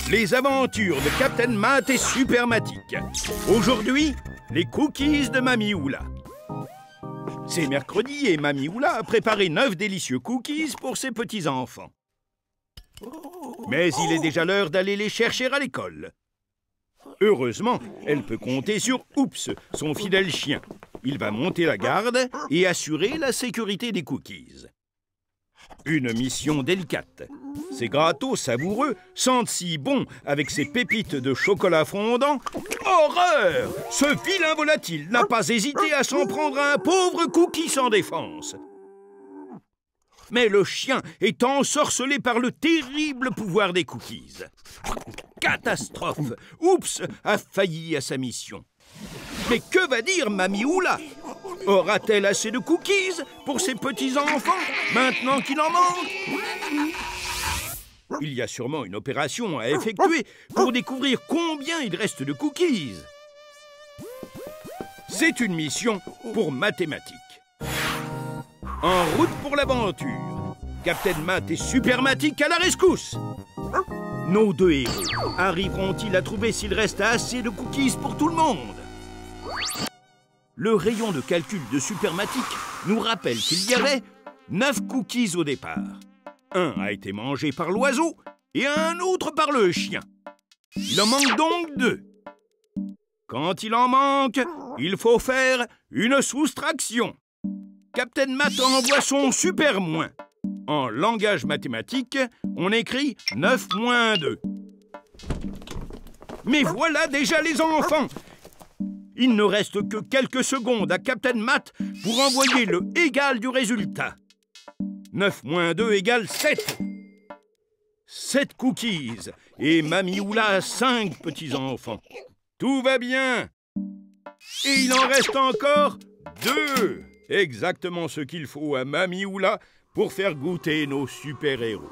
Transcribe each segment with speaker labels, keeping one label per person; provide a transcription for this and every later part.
Speaker 1: Les aventures de Captain Matt et Supermatic. Aujourd'hui, les cookies de Mamie Oula. C'est mercredi et Mamie Oula a préparé 9 délicieux cookies pour ses petits-enfants. Mais il est déjà l'heure d'aller les chercher à l'école. Heureusement, elle peut compter sur Oups, son fidèle chien. Il va monter la garde et assurer la sécurité des cookies. Une mission délicate. Ces gâteaux savoureux sentent si bon avec ces pépites de chocolat fondant. Horreur! Ce vilain volatile n'a pas hésité à s'en prendre à un pauvre cookie sans défense. Mais le chien est ensorcelé par le terrible pouvoir des cookies. Catastrophe! Oups a failli à sa mission. Mais que va dire Mamie Oula? Aura-t-elle assez de cookies pour ses petits-enfants, maintenant qu'il en manque? Il y a sûrement une opération à effectuer pour découvrir combien il reste de cookies. C'est une mission pour mathématiques. En route pour l'aventure. Captain Matt et Supermatic à la rescousse. Nos deux héros arriveront-ils à trouver s'il reste assez de cookies pour tout le monde? Le rayon de calcul de Supermatic nous rappelle qu'il y avait 9 cookies au départ. Un a été mangé par l'oiseau et un autre par le chien. Il en manque donc 2. Quand il en manque, il faut faire une soustraction. Captain Matt envoie son super moins. En langage mathématique, on écrit 9 moins 2. Mais voilà déjà les enfants! Il ne reste que quelques secondes à Captain Matt pour envoyer le égal du résultat. 9 moins 2 égale 7. 7 cookies et Mamie Oula a 5 petits-enfants. Tout va bien. Et il en reste encore 2. Exactement ce qu'il faut à Mamie Oula pour faire goûter nos super-héros.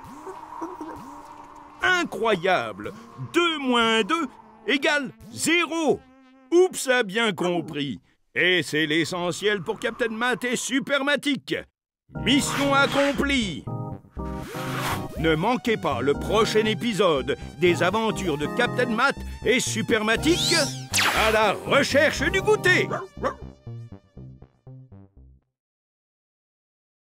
Speaker 1: Incroyable! 2 moins 2 égale 0. Oups a bien compris. Et c'est l'essentiel pour Captain Matt et Supermatic. Mission accomplie. Ne manquez pas le prochain épisode des aventures de Captain Matt et Supermatic à la recherche du goûter.